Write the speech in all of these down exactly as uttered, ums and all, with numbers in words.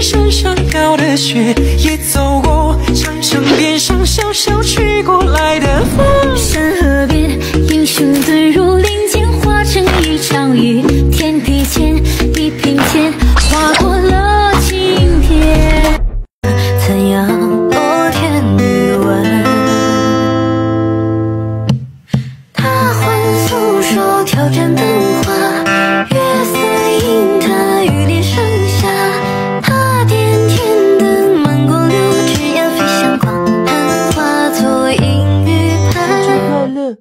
山上飘的雪，也走过长城边上小小吹过来的风。 山河边，英雄遁入林间，化成一场雨。天地间，地平线，划过了晴天。怎样落天余温？他唤诉说挑战灯花，月色映他雨帘盛夏。他点天灯，满光流，枝桠飞向广寒，化作阴雨盘。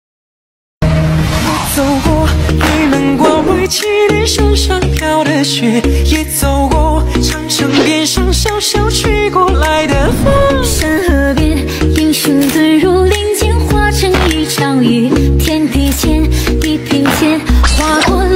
走过玉门关外祁连山上飘的雪，也走过长城边上小小吹过来的风。 山河边，英雄遁入林间，化成一场雨。天地间，地平线，划过